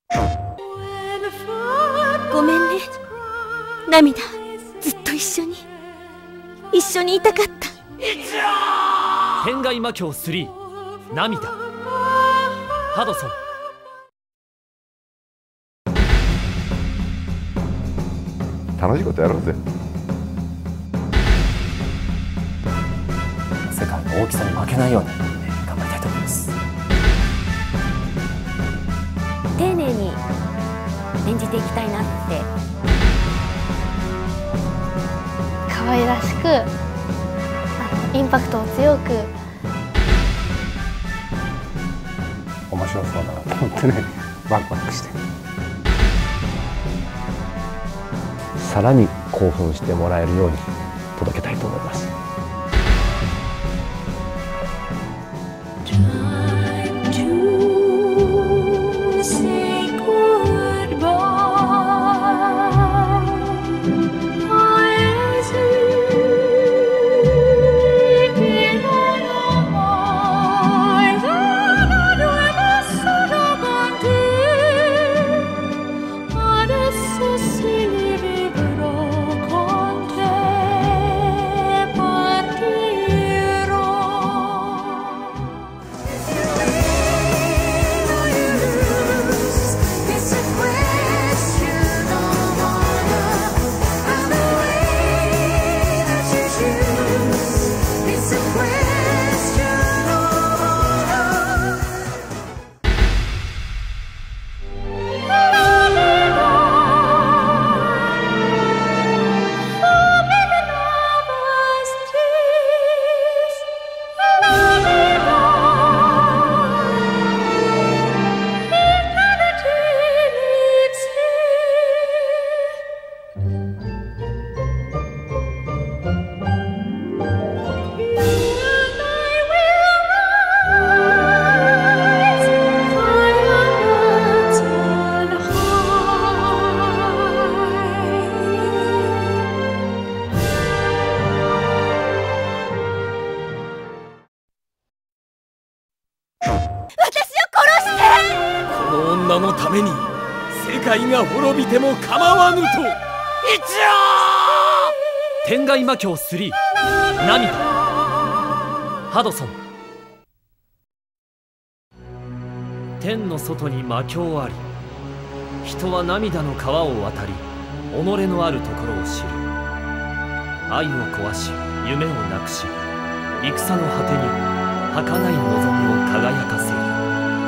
ごめんね、涙。ずっと一緒にいたかった。 天外魔境3涙。ハドソン。 楽しいことやろうぜ。 世界の大きさに負けないように頑張りたいと思います。 丁寧に演じていきたいなって。 可愛らしく、インパクトを強く。 面白そうだなと思ってね、ワクワクして、さらに興奮してもらえるように届けたいと思います。 女のために世界が滅びても構わぬと。天外魔境3涙。ハドソン。天の外に魔境あり、人は涙の川を渡り己のあるところを知る。愛を壊し夢をなくし、戦の果てに儚い望みを輝かせる。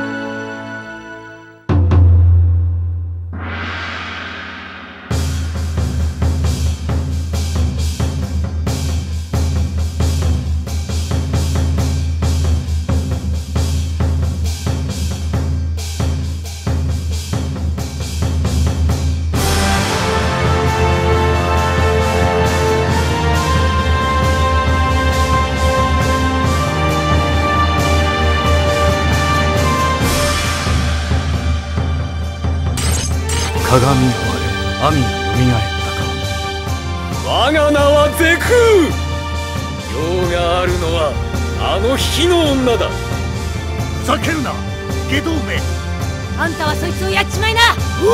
鏡割れ、網がよみがえったか。 我が名はゼクー。用があるのはあの火の女だ。 ふざけるな、外道め。 あんたはそいつをやっちまいな。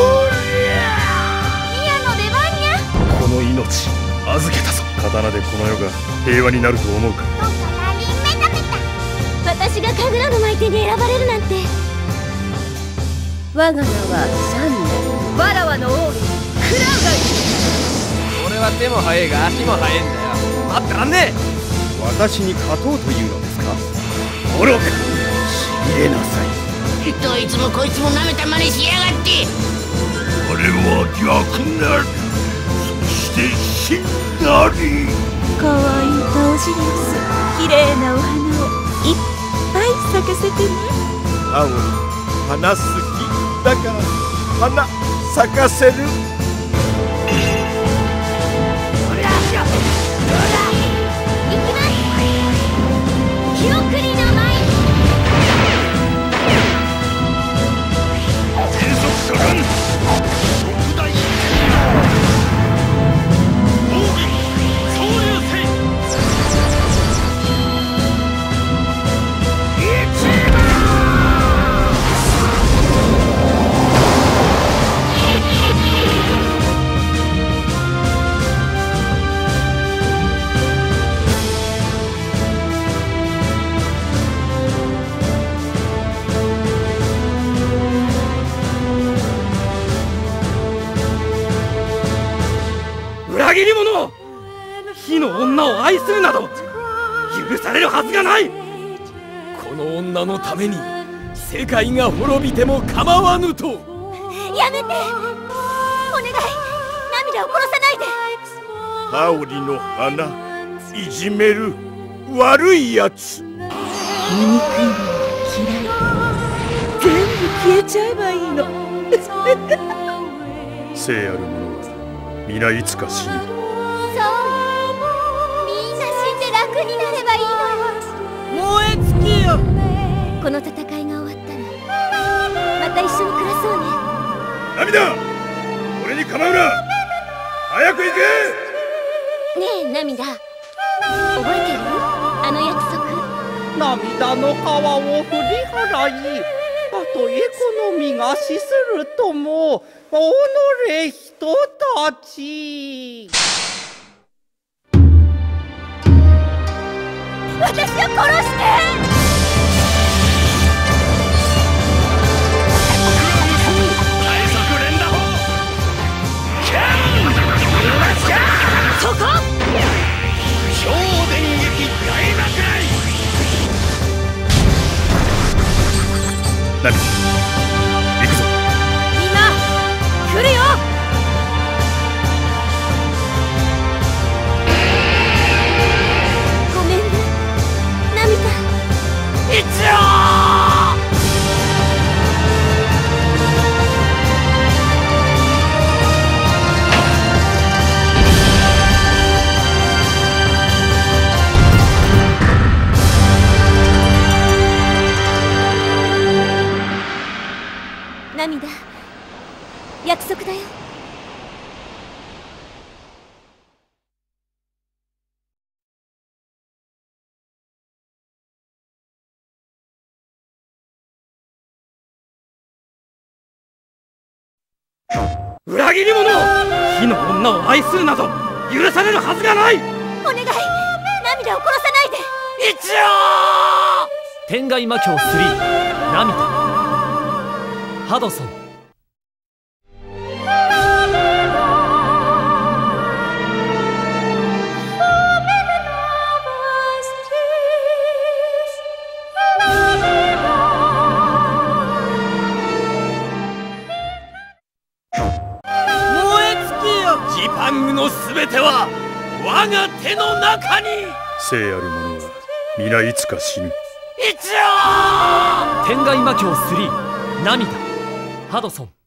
ミヤの出番にゃ。 この命預けたぞ。刀でこの世が平和になると思うか。 おからりメタメタ。私が神楽の舞手に選ばれるなんて。我が名はシャンネ。わらわの王にクラウがいる。 俺は手も速えが足も速えんだよ。待ってらんねえ。 私に勝とうというのですか。愚か、しびれなさい。 どいつもこいつも舐めた真似しやがって。 我は逆なり、そして死んだり。 かわいい顔しです綺麗なお花をいっぱい咲かせてね。 青に花好きだから花咲かせる。 記憶に名前。 転速果敢特大奥義総流星。一番裏切り者！火の女を愛するなど許されるはずがない。この女のために世界が滅びても構わぬと。 やめて、お願い、涙を殺さないで。 羽織の花いじめる悪いやつ。 醜いの嫌い。全部消えちゃえばいいの。 生ある者は皆いつか死ぬ。 そうよ、みんな死んで楽になればいいのよ。 燃え尽きよ。 この戦いが終わったらまた一緒に暮らそうね。 涙、俺に構うな。早く行け。 ねえ涙、覚えてる？あの約束。 涙の川を振り払い、たとえこの身が死するとも己人たち。 私を殺して。そこ！ 超電撃大爆雷。ナミ、行くぞ。 みんな来るよ。ごめんね、涙。 一応涙、約束だよ。 裏切り者！火の女を愛するなど許されるはずがない。 お願い、涙を殺さないで。 一応天外魔境3涙ハドソン。 ジパングのすべては我が手の中に。 生ある者は皆いつか死ぬ。 一応天外魔境3涙ハドソン。